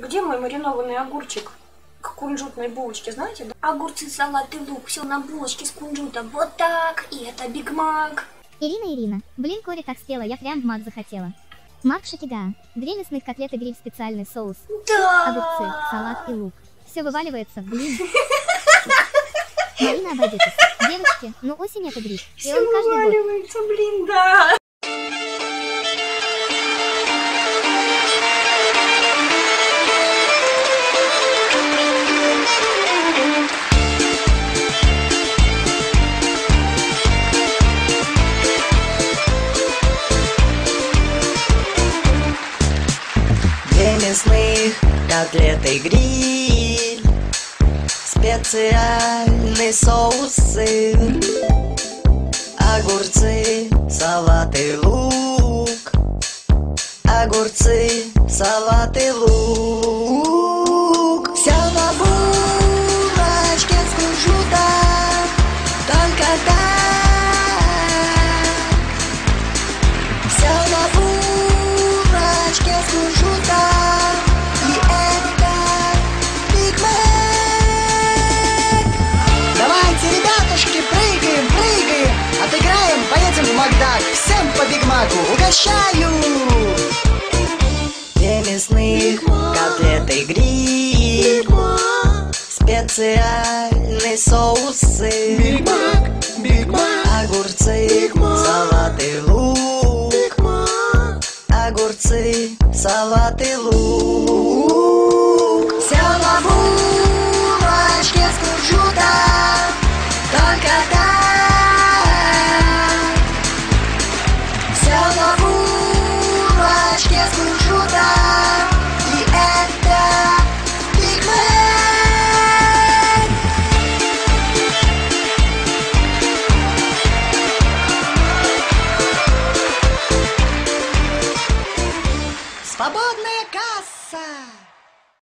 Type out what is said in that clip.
Где мой маринованный огурчик к кунжутной булочке, знаете? Да? Огурцы, салат и лук, все на булочке с кунжутом. Вот так, и это Биг Мак. Ирина, блин, Кори так спела, я прям в Мак захотела. Мак Шатига, 2 мясных котлеты гриль, специальный соус, Да! огурцы, салат и лук. Все вываливается, блин. Марина, обойдетесь. Девочки, ну осень это гриб. И Все он каждый год. вываливается, блин, да! Мясных котлеты гриль, специальный соус, сыр, огурцы, салат и лук, огурцы, салат и лук. Вся на булочке с кунжутом, только так. Вся на булочке с кунжутом. Поедем в Макдак, всем по Биг Маку угощаю! 2 мясных котлеты гриль, специальный соус, сыр, Биг Мак, огурцы, салат и лук, огурцы, салат и лук. Вся на булочке с кунжутом, только так. С кунжутом, и это Биг Мак. Свободная